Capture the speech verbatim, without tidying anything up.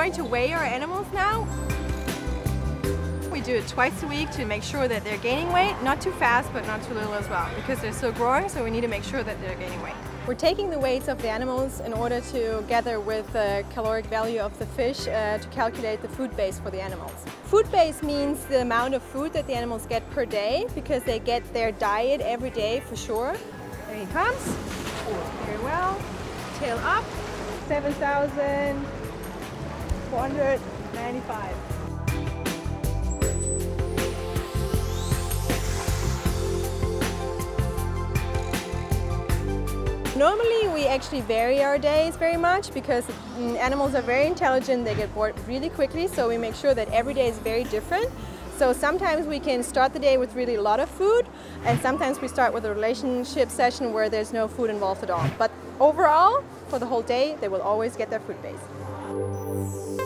going to weigh our animals now. We do it twice a week to make sure that they're gaining weight, not too fast but not too little as well, because they're still growing, so we need to make sure that they're gaining weight. We're taking the weights of the animals in order to gather with the caloric value of the fish uh, to calculate the food base for the animals. Food base means the amount of food that the animals get per day, because they get their diet every day for sure. There he comes. Very well. Tail up. seven thousand four hundred ninety-five. Normally we actually vary our days very much because animals are very intelligent, they get bored really quickly, so we make sure that every day is very different. So sometimes we can start the day with really a lot of food, and sometimes we start with a relationship session where there's no food involved at all. But overall, for the whole day, they will always get their food base.